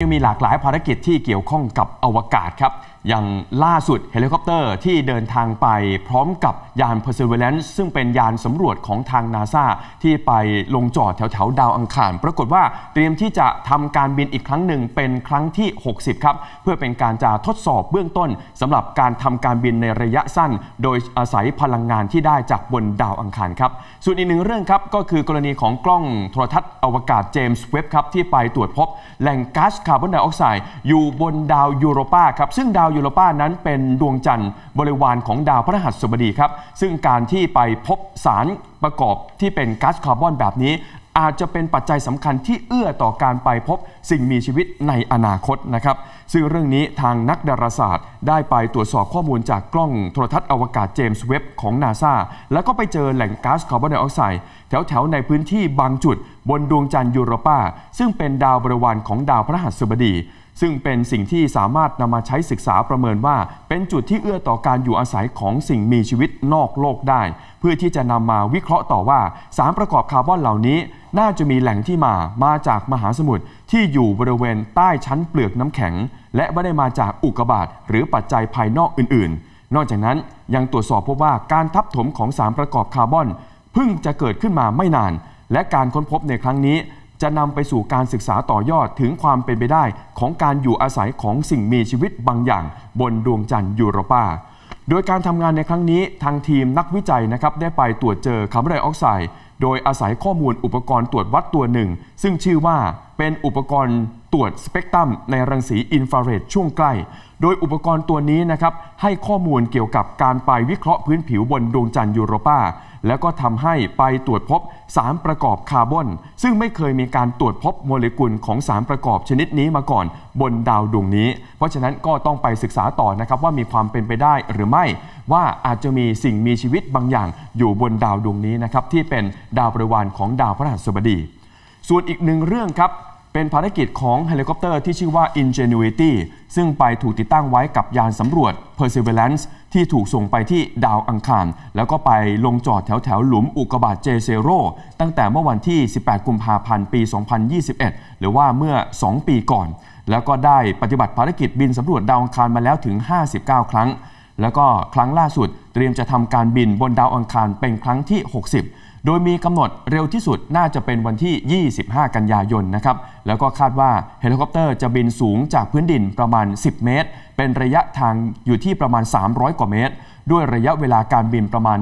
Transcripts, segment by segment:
ยังมีหลากหลายภารกิจที่เกี่ยวข้องกับอวกาศครับอย่างล่าสุดเฮลิคอปเตอร์ที่เดินทางไปพร้อมกับยาน Perseverance ซึ่งเป็นยานสำรวจของทาง NASA ที่ไปลงจอดแถวดาวอังคารปรากฏว่าเตรียมที่จะทำการบินอีกครั้งหนึ่งเป็นครั้งที่ 60 ครับเพื่อเป็นการจะทดสอบเบื้องต้นสำหรับการทำการบินในระยะสั้นโดยอาศัยพลังงานที่ได้จากบนดาวอังคารครับส่วนอีกหนึ่งเรื่องครับก็คือกรณีของกล้องโทรทัศน์อวกาศเจมส์เว็บครับที่ไปตรวจพบแหล่งก๊าซคาร์บอนไดออกไซด์อยู่บนดาวยูโรปาครับซึ่งดาวยูโรปานั้นเป็นดวงจันทร์บริวารของดาวพฤหัสบดีครับซึ่งการที่ไปพบสารประกอบที่เป็นก๊าซคาร์บอนแบบนี้อาจจะเป็นปัจจัยสำคัญที่เอื้อต่อการไปพบสิ่งมีชีวิตในอนาคตนะครับซึ่งเรื่องนี้ทางนักดาราศาสตร์ได้ไปตรวจสอบข้อมูลจากกล้องโทรทัศน์อวกาศเจมส์เว็บของ NASA แล้วก็ไปเจอแหล่งก๊าซคาร์บอนไดออกไซด์แถวในพื้นที่บางจุดบนดวงจันทร์ยูโรปาซึ่งเป็นดาวบริวารของดาวพฤหัสบดีซึ่งเป็นสิ่งที่สามารถนำมาใช้ศึกษาประเมินว่าเป็นจุดที่เอื้อต่อการอยู่อาศัยของสิ่งมีชีวิตนอกโลกได้เพื่อที่จะนำมาวิเคราะห์ต่อว่าสารประกอบคาร์บอนเหล่านี้น่าจะมีแหล่งที่มาจากมหาสมุทรที่อยู่บริเวณใต้ชั้นเปลือกน้ำแข็งและไม่ได้มาจากอุกกาบาตหรือปัจจัยภายนอกอื่นๆนอกจากนั้นยังตรวจสอบพบว่าการทับถมของสารประกอบคาร์บอนเพิ่งจะเกิดขึ้นมาไม่นานและการค้นพบในครั้งนี้จะนำไปสู่การศึกษาต่อยอดถึงความเป็นไปได้ของการอยู่อาศัยของสิ่งมีชีวิตบางอย่างบนดวงจันทร์ยูโรปาโดยการทำงานในครั้งนี้ทางทีมนักวิจัยนะครับได้ไปตรวจเจอคาร์บอนไดออกไซด์โดยอาศัยข้อมูลอุปกรณ์ตรวจวัดตัวหนึ่งซึ่งชื่อว่าเป็นอุปกรณ์ตรวจสเปกตรัมในรังสีอินฟราเรดช่วงใกล้โดยอุปกรณ์ตัวนี้นะครับให้ข้อมูลเกี่ยวกับการไปวิเคราะห์พื้นผิวบนดวงจันทร์ยูโรปาแล้วก็ทำให้ไปตรวจพบสารประกอบคาร์บอนซึ่งไม่เคยมีการตรวจพบโมเลกุลของสารประกอบชนิดนี้มาก่อนบนดาวดวงนี้เพราะฉะนั้นก็ต้องไปศึกษาต่อนะครับว่ามีความเป็นไปได้หรือไม่ว่าอาจจะมีสิ่งมีชีวิตบางอย่างอยู่บนดาวดวงนี้นะครับที่เป็นดาวบริวารของดาวพฤหัสบดีส่วนอีกหนึ่งเรื่องครับเป็นภารกิจของเฮลิคอปเตอร์ที่ชื่อว่า Ingenuity ซึ่งไปถูกติดตั้งไว้กับยานสำรวจ Perseverance ที่ถูกส่งไปที่ดาวอังคารแล้วก็ไปลงจอดแถวหลุมอุกกาบาต J0 ตั้งแต่เมื่อวันที่ 18 กุมภาพันธ์ ปี 2021 หรือว่าเมื่อ 2 ปีก่อนแล้วก็ได้ปฏิบัติภารกิจบินสำรวจดาวอังคารมาแล้วถึง 59 ครั้งแล้วก็ครั้งล่าสุดเตรียมจะทำการบินบนดาวอังคารเป็นครั้งที่ 60โดยมีกำหนดเร็วที่สุดน่าจะเป็นวันที่ 25 กันยายนนะครับแล้วก็คาดว่าเฮลิคอปเตอร์จะบินสูงจากพื้นดินประมาณ 10 เมตรเป็นระยะทางอยู่ที่ประมาณ 300 กว่าเมตรด้วยระยะเวลาการบินประมาณ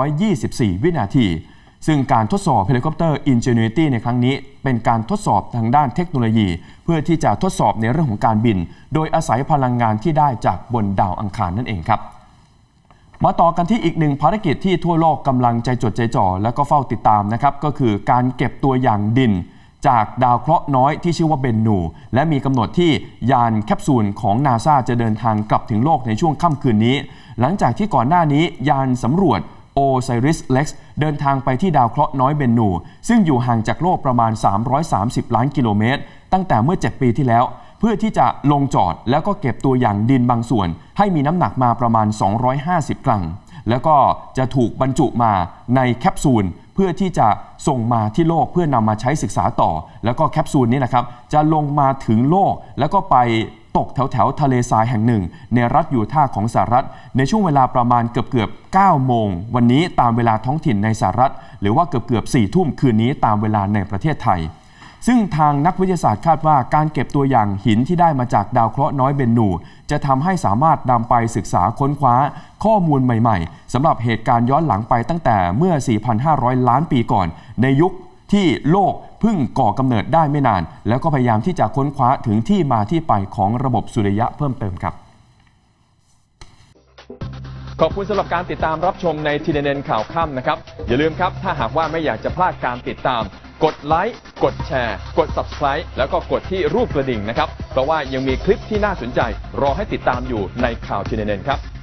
124 วินาทีซึ่งการทดสอบเฮลิคอปเตอร์ Ingenuity ในครั้งนี้เป็นการทดสอบทางด้านเทคโนโลยีเพื่อที่จะทดสอบในเรื่องของการบินโดยอาศัยพลังงานที่ได้จากบนดาวอังคารนั่นเองครับมาต่อกันที่อีกหนึ่งภารกิจที่ทั่วโลกกำลังใจจดใจจ่อและก็เฝ้าติดตามนะครับก็คือการเก็บตัวอย่างดินจากดาวเคราะห์น้อยที่ชื่อว่าเบนนูและมีกำหนดที่ยานแคปซูลของ NASA จะเดินทางกลับถึงโลกในช่วงค่ำคืนนี้หลังจากที่ก่อนหน้านี้ยานสำรวจ OSIRIS-REx เดินทางไปที่ดาวเคราะห์น้อยเบนนูซึ่งอยู่ห่างจากโลกประมาณ330 ล้านกิโลเมตรตั้งแต่เมื่อ7 ปีที่แล้วเพื่อที่จะลงจอดแล้วก็เก็บตัวอย่างดินบางส่วนให้มีน้ำหนักมาประมาณ250 กรัมแล้วก็จะถูกบรรจุมาในแคปซูลเพื่อที่จะส่งมาที่โลกเพื่อนำมาใช้ศึกษาต่อแล้วก็แคปซูลนี้นะครับจะลงมาถึงโลกแล้วก็ไปตกแถวทะเลทรายแห่งหนึ่งในรัฐยูทาห์ของสหรัฐในช่วงเวลาประมาณเกือบ9 โมงวันนี้ตามเวลาท้องถิ่นในสหรัฐหรือว่าเกือบ4 ทุ่มคืนนี้ตามเวลาในประเทศไทยซึ่งทางนักวิทยาศาสตร์คาดว่าการเก็บตัวอย่างหินที่ได้มาจากดาวเคราะห์น้อยเบนนูจะทำให้สามารถนำไปศึกษาค้นคว้าข้อมูลใหม่ๆสำหรับเหตุการณ์ย้อนหลังไปตั้งแต่เมื่อ 4,500 ล้านปีก่อนในยุคที่โลกเพิ่งก่อกำเนิดได้ไม่นานแล้วก็พยายามที่จะค้นคว้าถึงที่มาที่ไปของระบบสุริยะเพิ่มเติมครับขอบคุณสำหรับการติดตามรับชมใน TNN ข่าวค่ำนะครับอย่าลืมครับถ้าหากว่าไม่อยากจะพลาดการติดตามกดไลค์กดแชร์กด Subscribe แล้วก็กดที่รูปกระดิ่งนะครับเพราะว่ายังมีคลิปที่น่าสนใจรอให้ติดตามอยู่ในข่าว TNN ครับ